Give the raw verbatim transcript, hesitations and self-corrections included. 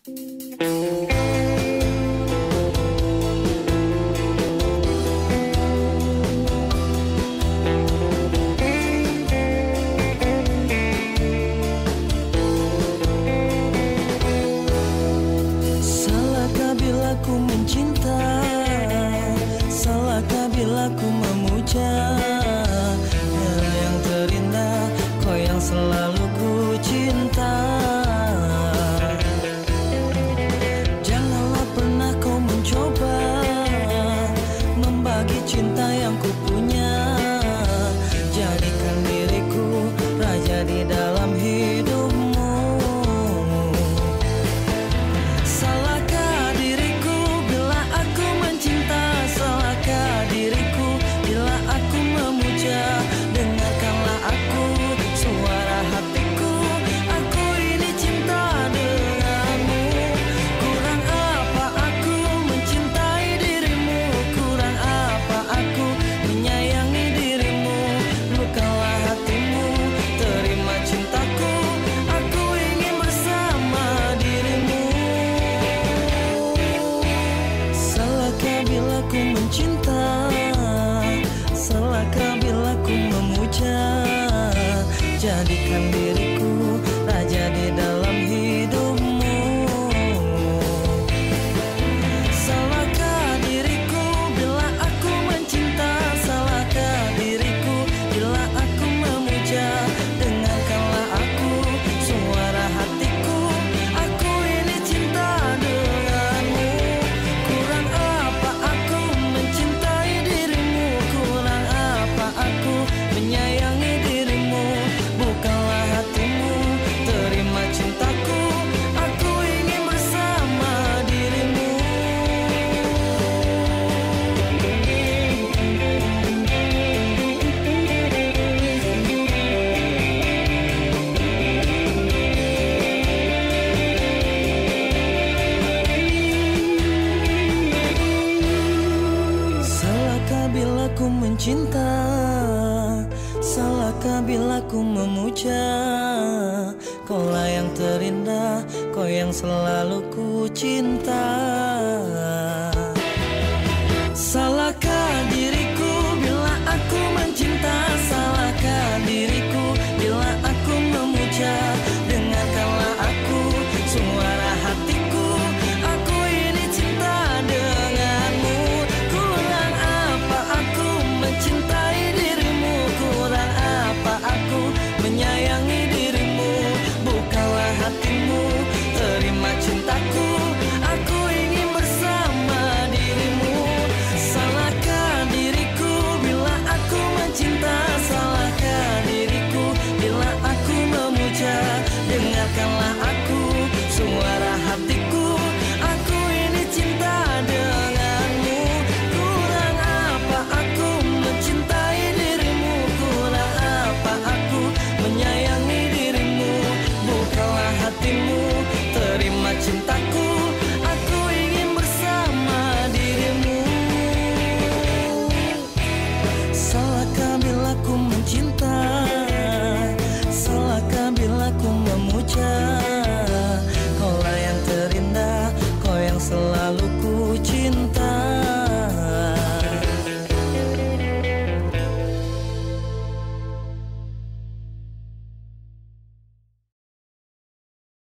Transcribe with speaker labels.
Speaker 1: Salahkah bila ku mencinta? Salahkah bila ku memuja? Kau yang terindah, kau yang selalu ku cinta. Janganlah pernah kau mencoba membagi cinta yang ku punya. Jadikan diriku raja di dalam hidupmu. Salahkah diriku bila aku mencinta? Salahkah diriku bila aku memuja? Dengarkanlah aku, suara hatiku. Aku ini cinta denganmu. Kurang apa aku mencintai dirimu? Kurang apa aku menyayangi dirimu? Bukalah hatimu, terima cintaku. Aku ingin bersama dirimu. Salahkah bila ku mencinta? Salahkah bila ku memuja? Jadikan diriku raja di dalam hidupmu. Salahkah diriku bila aku mencinta? Salahkah diriku bila aku memuja? Dengarkanlah aku, suara hatiku. Aku ini cinta denganmu. Kurang apa aku mencintai dirimu? Kurang apa aku menyayangi dirimu? Bukalah hatimu, terima cintaku. Aku ingin bersama dirimu. Salahkah bila ku mencinta? Salahkah bila ku memuja? Kaulah yang terindah, kau yang selalu ku cinta. Salahkah diriku bila aku mencinta? Salahkah diriku bila aku memuja? Dengarkanlah aku, suara hatiku. Aku ini cinta denganmu. Kurang apa aku mencintai dirimu? Kurang apa aku menyayangi dirimu? Bukalah hatimu, terima cintaku. Aku ingin bersama dirimu. Salahkah diriku bila aku mencinta? Salahkah diriku bila aku memuja? Dengarkanlah aku, suara hatiku. Aku ini cinta denganmu. Kurang apa aku mencintai dirimu? Kurang apa aku menyayangi dirimu? Bukalah hatimu, terima cintaku.